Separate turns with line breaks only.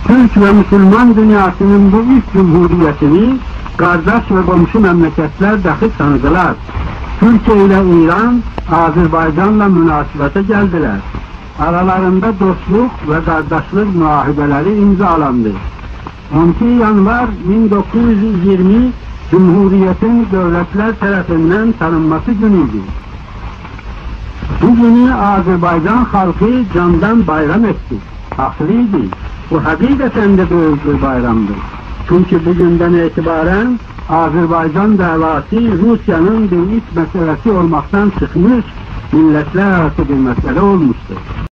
Türk ve Müslüman dünyasının bu ilk cumhuriyetini kardeş ve komşu memleketler dahi tanıdılar. Türkiye ile İran, Azerbaycan'la münasebete geldiler. Aralarında dostluk ve kardeşlik muahideleri imzalandı. 12 yanvar 1920 Cumhuriyetin devletler tarafından tanınması günüydü. Bu günü Azerbaycan halkı candan bayram etti. Haklıydı. Bu hakikaten de büyük bir bayramdır. Çünkü bugünden itibaren Azerbaycan davası Rusya'nın bir iç meselesi olmaktan çıkmış, milletler arası bir mesele olmuştur.